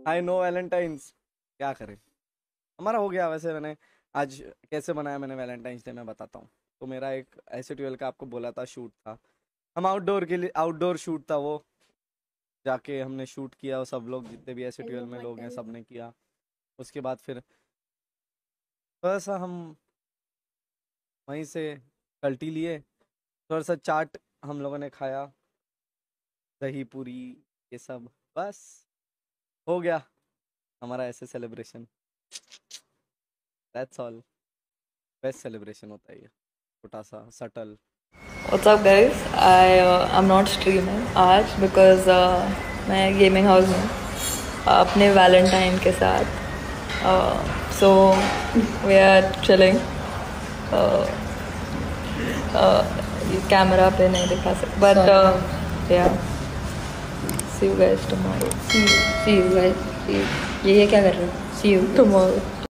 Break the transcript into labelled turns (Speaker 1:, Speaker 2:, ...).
Speaker 1: I know Valentine's, क्या करें। हमारा हो गया वैसे। मैंने आज कैसे बनाया मैंने वैलेंटाइंस डे मैं बताता हूँ। तो मेरा एक ऐसे 12 का आपको बोला था शूट था। हम आउटडोर के लिए, आउटडोर शूट था वो। जाके हमने शूट किया, और सब लोग जितने भी ऐसे 12 में लोग हैं सब ने किया। उसके बाद फिर थोड़ा सा हम वहीं से कल्टी लिए, थोड़ा सा चाट हम लोगों ने खाया, दही पूरी, ये सब। बस हो गया हमारा ऐसे celebration. That's all. Best celebration होता है ये, छोटा सा subtle.
Speaker 2: What's up guys? I'm not streaming आज because मैं गेमिंग हाउस में अपने वैलेंटाइन के साथ so we are chilling camera पे नहीं दिखा सकते but yeah see you guys tomorrow
Speaker 3: See you guys. See you. ये क्या कर रहे हो? See you.
Speaker 2: tomorrow